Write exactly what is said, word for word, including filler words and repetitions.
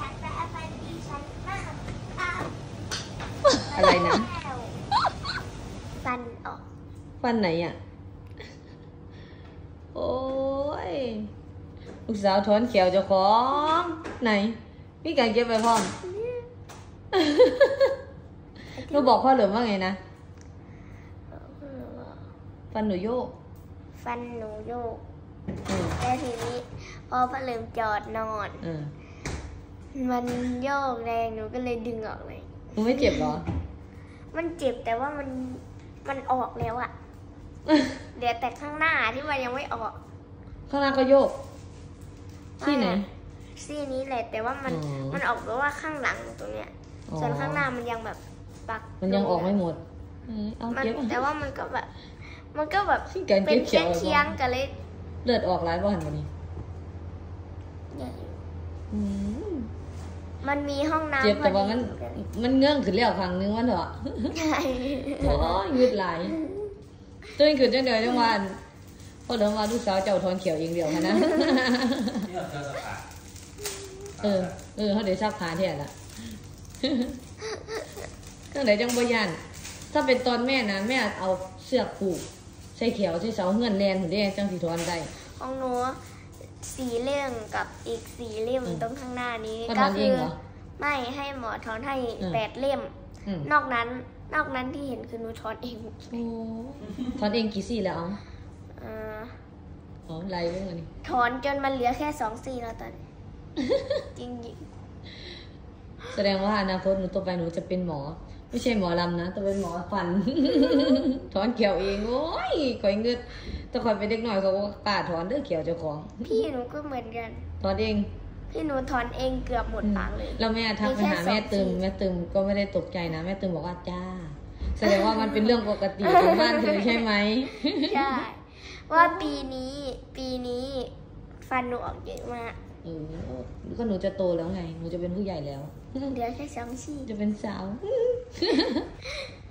ฉันจะเอาฟันดีฉันมากอ้าวอะไรนะฟันออกฟันไหนอ่ะโอ้ยลูกสาวถอนเขียวเจ้าของไหนพี่การเก็บไปพร้อมหนูบอกพ่อเหลิมว่าไงนะฟันหนูโยกฟันหนูโยกเออแล้วทีนี้พอพ่อเริ่มจอดนอนเออมันโยกแรงหนูก็เลยดึงออกเลยหนูไม่เจ็บเหรอมันเจ็บแต่ว่ามันมันออกแล้วอะเดี๋ยวแต่ข้างหน้าที่มันยังไม่ออกข้างหน้าก็โยกที่ไหนซี่นี้แหละแต่ว่ามันอ๋อมันออกเพราะว่าข้างหลังตรงเนี้ยอ๋อส่วนข้างหน้ามันยังแบบปักมันยังออกไม่หมดเออเอามันเก็บแต่ว่ามันก็แบบ มันก็แบบที่การเก็เป็บนเขีเคียยว งๆกันเลยเลือดออกหลายบ่หันวันนี้เนี่ยอยู่อืมมันมีห้องน้ำเจ็บแต่ว่าพอดีมันมันเงื่องขึ้นแล้วครั้งนึงวันเถอะใช่โอ้ยงึดไหลายตัวนี้ขึ้นจังเดียวจังวันพอเดินมาลูกสาวเจ้าทอนเขียวเองเดียวค่ะนะนี่เราเจอสภาพเออเออเขาเดี๋ยวชักขาแทนละตั้งแต่จังบ่ยันถ้าเป็นตอนแม่นะแม่เอาเสื้อผูกใส่เขียวใส่เสาเงื่อนแลนหุ่นแดงจังสีทอนได้ของหนูสีเล่มกับอีกสีเล่มอืมตรงข้างหน้านี้ก็ทอนเองเหรอไม่ให้หมอถอนให้อืมแปดเล่มอืมนอกนั้น นอกนั้นที่เห็นคือหนูถอนเองโอ้ทอนเองกี่ซี่แล้วเอาเอ่ออ๋อไล่เรื่องอันนี้ถอนจนมันเหลือแค่สองซี่แล้วตอนนี้ จริงแสดงว่าอนาคตหนูต่อไปหนูจะเป็นหมอ ไม่ใช่หมอลำนะแต่เป็นหมอฟัน ถอนเขียวเองโอ้ยข่อยเงืดแต่ข่อยเป็นเด็กหน่อยเขาก็กล้าถอนเด้อเขียวเจ้าของๆพี่หนูก็เหมือนกันถอนเองพี่หนูถอนเองเกือบหมดปากเลยแล้วแม่ทักไปหาแม่ตึมแม่ตึมก็ไม่ได้ตกใจนะแม่ตึมบอกว่าจ้า แสดงว่ามันเป็นเรื่องปกติของบ้านเธอใช่ไหมใช่ ว่าปีนี้ ปีนี้ ฟันหนูออกเยอะมากเออก็หนูจะโตแล้วไงหนูจะเป็นผู้ใหญ่แล้วเหลือแค่สองซี่จะเป็นสาว